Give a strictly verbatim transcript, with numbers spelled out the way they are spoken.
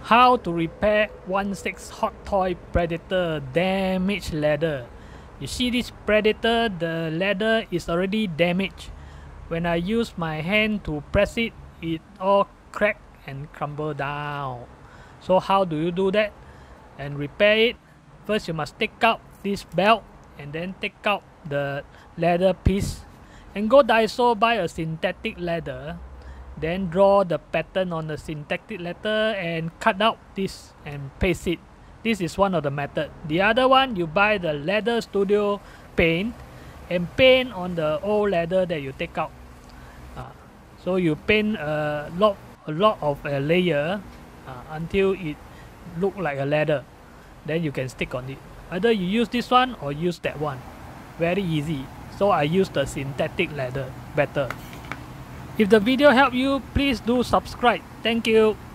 How to repair one six Hot Toy Predator damaged ladder. You see this Predator, the ladder is already damaged. When I use my hand to press it, it all crack and crumble down. So how do you do that and repair it? First you must take out this belt and then take out the leather piece and go Daiso buy a synthetic leather, then draw the pattern on the synthetic leather and cut out this and paste it. This is one of the method. The other one, you buy the Leather Studio paint and paint on the old leather that you take out. Uh, so you paint a lot, a lot of a layer uh, until it look like a leather. Then you can stick on it. Either you use this one or use that one. Very easy. So I use the synthetic leather better. If the video helped you, please do subscribe. Thank you.